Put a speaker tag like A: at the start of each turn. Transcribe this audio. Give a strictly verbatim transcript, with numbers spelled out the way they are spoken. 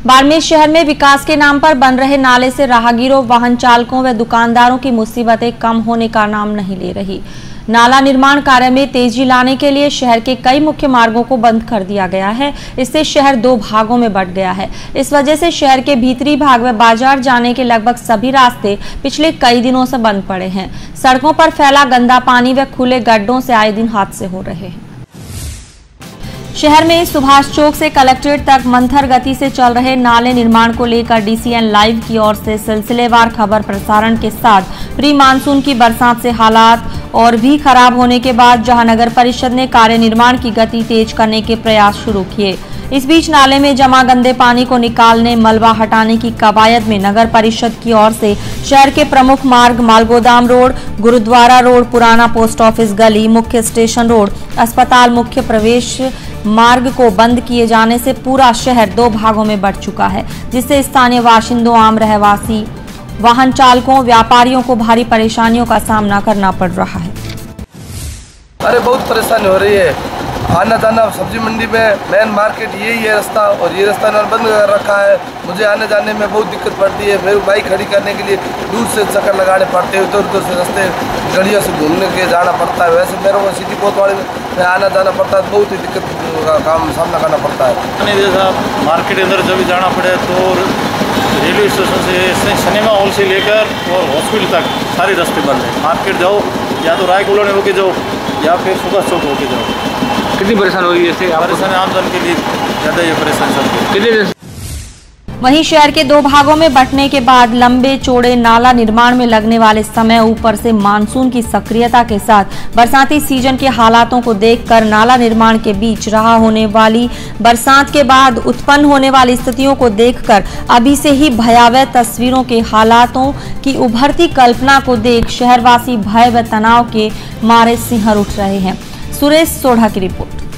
A: बाड़मेर शहर में विकास के नाम पर बन रहे नाले से राहगीरों, वाहन चालकों व दुकानदारों की मुसीबतें कम होने का नाम नहीं ले रही। नाला निर्माण कार्य में तेजी लाने के लिए शहर के कई मुख्य मार्गों को बंद कर दिया गया है। इससे शहर दो भागों में बंट गया है। इस वजह से शहर के भीतरी भाग में बाजार जाने के लगभग सभी रास्ते पिछले कई दिनों से बंद पड़े हैं। सड़कों पर फैला गंदा पानी व खुले गड्ढों से आए दिन हादसे हो रहे हैं। शहर में सुभाष चौक से कलेक्ट्रेट तक मंथर गति से चल रहे नाले निर्माण को लेकर डीसीएन लाइव की ओर से सिलसिलेवार खबर प्रसारण के साथ प्री मानसून की बरसात से हालात और भी खराब होने के बाद जहां नगर परिषद ने कार्य निर्माण की गति तेज करने के प्रयास शुरू किए। इस बीच नाले में जमा गंदे पानी को निकालने, मलबा हटाने की कवायद में नगर परिषद की ओर से शहर के प्रमुख मार्ग मालगोदाम रोड, गुरुद्वारा रोड, पुराना पोस्ट ऑफिस गली, मुख्य स्टेशन रोड, अस्पताल मुख्य प्रवेश मार्ग को बंद किए जाने से पूरा शहर दो भागों में बंट चुका है, जिससे स्थानीय बाशिंदों, आम रहवासी, वाहन चालकों, व्यापारियों को भारी परेशानियों का सामना करना पड़ रहा है।
B: अरे बहुत परेशानी हो रही है। आना जाना सब्जी मंडी में मेन मार्केट यही है रास्ता, और ये रास्ता इन्होंने बंद कर रखा है। मुझे आने जाने में बहुत दिक्कत पड़ती है। मेरी बाइक खड़ी करने के लिए दूर से चक्कर लगाने पड़ते हैं, उधर उधर से रास्ते गलियों से घूमने के जाना पड़ता है। वैसे मेरे को सिटी कोतवाली में आना जाना पड़ता है, बहुत ही दिक्कत का काम सामना करना पड़ता है।
C: जैसा मार्केट अंदर जब जाना पड़े तो रेलवे स्टेशन से सिनेमा हॉल से लेकर और हॉस्पिटल तक सारे रास्ते बंद है। मार्केट जाओ या तो राय कॉलोनी होके जाओ या फिर सुभाष चौक होके जाओ।
D: कितनी परेशान हो रही है इससे?
C: परेशानी आम जन के लिए ज़्यादा ये परेशानी सबको।
D: कितने दिन
A: वहीं शहर के दो भागों में बंटने के बाद लंबे चौड़े नाला निर्माण में लगने वाले समय, ऊपर से मानसून की सक्रियता के साथ बरसाती सीजन के हालातों को देखकर नाला निर्माण के बीच रहा होने वाली बरसात के बाद उत्पन्न होने वाली स्थितियों को देखकर अभी से ही भयावह तस्वीरों के हालातों की उभरती कल्पना को देख शहरवासी भय व तनाव के मारे सिहर उठ रहे हैं। सुरेश सोढ़ा की रिपोर्ट।